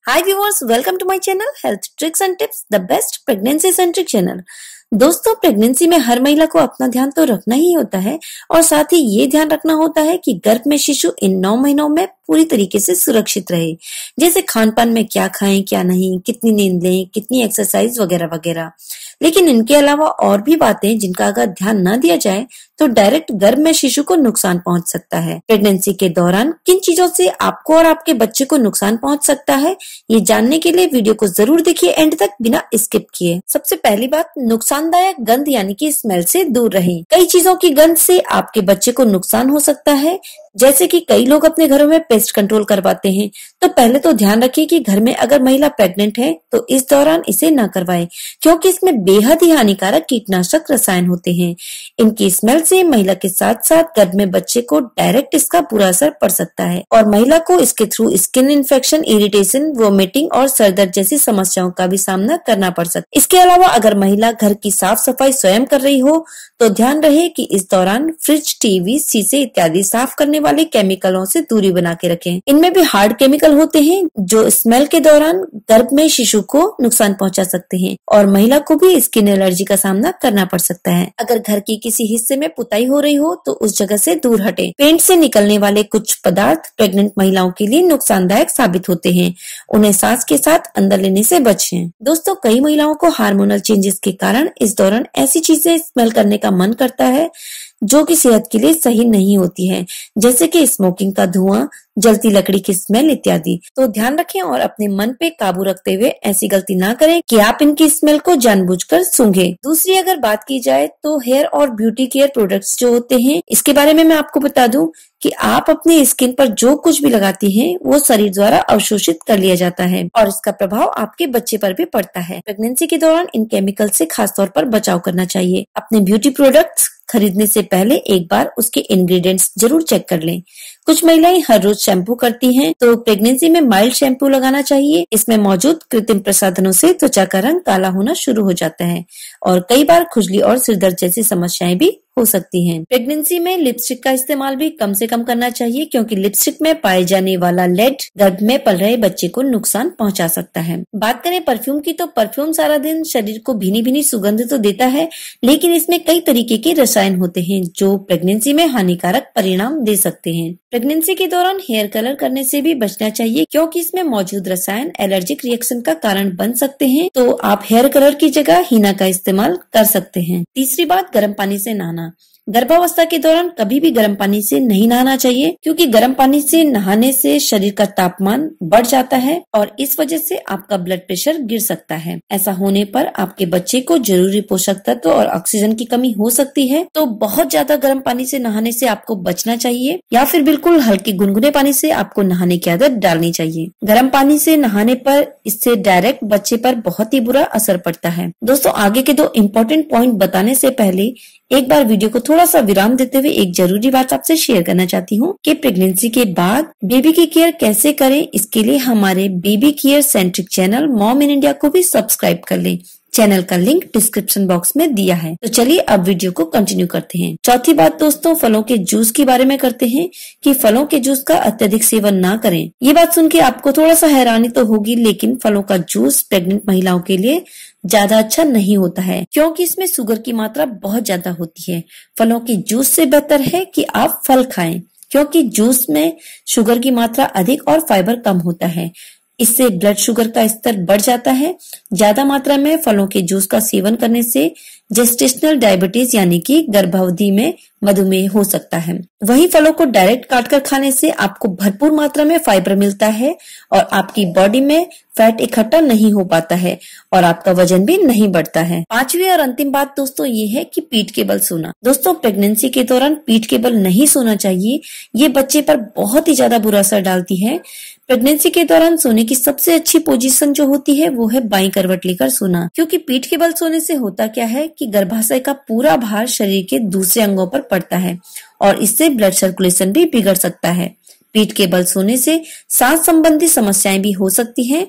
Hi viewers, welcome to my channel health tricks and tips, the best pregnancy centric channel. दोस्तों, pregnancy में हर महिला को अपना ध्यान तो रखना ही होता है और साथ ही ये ध्यान रखना होता है कि गर्भ में शिशु इन 9 महीनों में पूरी तरीके से सुरक्षित रहे। जैसे खान पान में क्या खाएं, क्या नहीं, कितनी नींद लें, कितनी एक्सरसाइज वगैरह वगैरह। लेकिन इनके अलावा और भी बातें जिनका अगर ध्यान न दिया जाए तो डायरेक्ट गर्भ में शिशु को नुकसान पहुंच सकता है। प्रेगनेंसी के दौरान किन चीजों से आपको और आपके बच्चे को नुकसान पहुंच सकता है, ये जानने के लिए वीडियो को जरूर देखिए एंड तक बिना स्किप किए। सबसे पहली बात, नुकसानदायक गंध यानी कि स्मेल से दूर रहें। कई चीजों की गंध से आपके बच्चे को नुकसान हो सकता है। जैसे कि कई लोग अपने घरों में पेस्ट कंट्रोल करवाते हैं, तो पहले तो ध्यान रखिए कि घर में अगर महिला प्रेग्नेंट है तो इस दौरान इसे न करवाएं, क्योंकि इसमें बेहद ही हानिकारक कीटनाशक रसायन होते हैं। इनकी स्मेल से महिला के साथ साथ गर्भ में बच्चे को डायरेक्ट इसका बुरा असर पड़ सकता है और महिला को इसके through skin infection, irritation, vomiting और सर दर्द जैसी समस्याओं का भी सामना करना पड़ सकता है। इसके अलावा अगर महिला घर की साफ सफाई स्वयं कर रही हो तो ध्यान रहे कि इस दौरान फ्रिज, टीवी, शीशे इत्यादि साफ करने वाले केमिकलों से दूरी बना के रखें। इनमें भी हार्ड केमिकल होते हैं जो स्मेल के दौरान गर्भ में शिशु को नुकसान पहुंचा सकते हैं और महिला को भी स्किन एलर्जी का सामना करना पड़ सकता है। अगर घर की किसी हिस्से में पुताई हो रही हो तो उस जगह से दूर हटें। पेंट से निकलने वाले कुछ पदार्थ प्रेग्नेंट महिलाओं के लिए नुकसानदायक साबित होते हैं, उन्हें सांस के साथ अंदर लेने से बचें। दोस्तों, कई महिलाओं को हार्मोनल चेंजेस के कारण इस दौरान ऐसी चीजें स्मेल करने का मन करता है जो कि सेहत के लिए सही नहीं होती है, जैसे कि स्मोकिंग का धुआं, जलती लकड़ी की स्मेल इत्यादि। तो ध्यान रखें और अपने मन पे काबू रखते हुए ऐसी गलती ना करें कि आप इनकी स्मेल को जानबूझकर सूंघें। दूसरी अगर बात की जाए तो हेयर और ब्यूटी केयर प्रोडक्ट्स जो होते हैं, इसके बारे में मैं आपको बता दूं कि आप अपनी स्किन पर जो कुछ भी लगाती हैं वो शरीर द्वारा अवशोषित कर लिया जाता है और इसका प्रभाव आपके बच्चे पर भी पड़ता है। प्रेगनेंसी के दौरान इन केमिकल से खासतौर पर बचाव करना चाहिए। अपने ब्यूटी प्रोडक्ट्स खरीदने से पहले एक बार उसके इंग्रेडिएंट्स जरूर चेक कर लें। कुछ महिलाएं हर रोज शैम्पू करती हैं, तो प्रेगनेंसी में माइल्ड शैम्पू लगाना चाहिए। इसमें मौजूद कृत्रिम प्रसाधनों से त्वचा का रंग काला होना शुरू हो जाता है और कई बार खुजली और सिरदर्द जैसी समस्याएं भी हो सकती हैं। प्रेगनेंसी में लिपस्टिक का इस्तेमाल भी कम से कम करना चाहिए, क्योंकि लिपस्टिक में पाए जाने वाला लेड गर्भ में पल रहे बच्चे को नुकसान पहुंचा सकता है। बात करें परफ्यूम की, तो परफ्यूम सारा दिन शरीर को भीनी भीनी सुगंध तो देता है, लेकिन इसमें कई तरीके के रसायन होते हैं जो प्रेगनेंसी में हानिकारक परिणाम दे सकते हैं। प्रेगनेंसी के दौरान हेयर कलर करने से भी बचना चाहिए, क्योंकि इसमें मौजूद रसायन एलर्जिक रिएक्शन का कारण बन सकते हैं। तो आप हेयर कलर की जगह हीना का इस्तेमाल कर सकते हैं। तीसरी बात, गर्म पानी से नहाना। गर्भावस्था के दौरान कभी भी गर्म पानी से नहीं नहाना चाहिए, क्योंकि गर्म पानी से नहाने से शरीर का तापमान बढ़ जाता है और इस वजह से आपका ब्लड प्रेशर गिर सकता है। ऐसा होने पर आपके बच्चे को जरूरी पोषक तत्व और ऑक्सीजन की कमी हो सकती है। तो बहुत ज्यादा गर्म पानी से नहाने से आपको बचना चाहिए, या फिर बिल्कुल हल्के गुनगुने पानी से आपको नहाने की आदत डालनी चाहिए। गर्म पानी से नहाने पर इससे डायरेक्ट बच्चे पर बहुत ही बुरा असर पड़ता है। दोस्तों, आगे के 2 इम्पोर्टेंट पॉइंट बताने से पहले एक बार वीडियो को थोड़ा सा विराम देते हुए एक जरूरी बात आपसे शेयर करना चाहती हूँ कि प्रेगनेंसी के बाद बेबी की केयर कैसे करें। इसके लिए हमारे baby care centric channel mom in India को भी सब्सक्राइब कर लें। चैनल का लिंक डिस्क्रिप्शन बॉक्स में दिया है। तो चलिए अब वीडियो को कंटिन्यू करते हैं। चौथी बात दोस्तों, फलों के जूस के बारे में करते हैं कि फलों के जूस का अत्यधिक सेवन ना करें। ये बात सुन के आपको थोड़ा सा हैरानी तो होगी, लेकिन फलों का जूस प्रेग्नेंट महिलाओं के लिए ज्यादा अच्छा नहीं होता है, क्योंकि इसमें शुगर की मात्रा बहुत ज्यादा होती है। फलों के जूस से बेहतर है कि आप फल खाएं, क्योंकि जूस में शुगर की मात्रा अधिक और फाइबर कम होता है। इससे ब्लड शुगर का स्तर बढ़ जाता है। ज्यादा मात्रा में फलों के जूस का सेवन करने से जेस्टेशनल डायबिटीज यानी कि गर्भावधि में मधुमेह हो सकता है। वहीं फलों को डायरेक्ट काटकर खाने से आपको भरपूर मात्रा में फाइबर मिलता है और आपकी बॉडी में फैट इकट्ठा नहीं हो पाता है और आपका वजन भी नहीं बढ़ता है। पांचवी और अंतिम बात दोस्तों ये है कि पीठ के बल सोना। दोस्तों, प्रेगनेंसी के दौरान पीठ के बल नहीं सोना चाहिए। ये बच्चे पर बहुत ही ज्यादा बुरा असर डालती है। प्रेगनेंसी के दौरान सोने की सबसे अच्छी पोजीशन जो होती है वो है बाईं करवट लेकर सोना, क्योंकि पीठ के बल सोने से होता क्या है कि गर्भाशय का पूरा भार शरीर के दूसरे अंगों पर पड़ता है और इससे ब्लड सर्कुलेशन भी बिगड़ सकता है। पीठ के बल सोने से सांस संबंधी समस्याएं भी हो सकती हैं।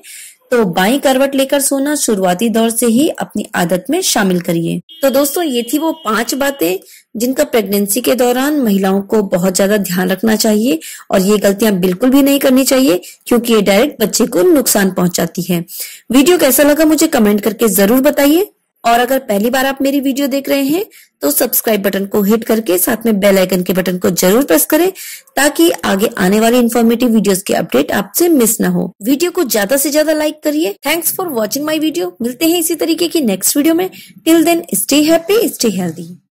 तो बाईं करवट लेकर सोना शुरुआती दौर से ही अपनी आदत में शामिल करिए। तो दोस्तों, ये थी वो 5 बातें जिनका प्रेगनेंसी के दौरान महिलाओं को बहुत ज्यादा ध्यान रखना चाहिए और ये गलतियां बिल्कुल भी नहीं करनी चाहिए, क्योंकि ये डायरेक्ट बच्चे को नुकसान पहुंचाती है। वीडियो कैसा लगा मुझे कमेंट करके जरूर बताइए, और अगर पहली बार आप मेरी वीडियो देख रहे हैं तो सब्सक्राइब बटन को हिट करके साथ में बेल आइकन के बटन को जरूर प्रेस करें, ताकि आगे आने वाली इन्फॉर्मेटिव वीडियोस के अपडेट आपसे मिस ना हो। वीडियो को ज्यादा से ज्यादा लाइक करिए। Thanks for watching my video. मिलते हैं इसी तरीके की नेक्स्ट वीडियो में। Till then, stay happy, stay healthy.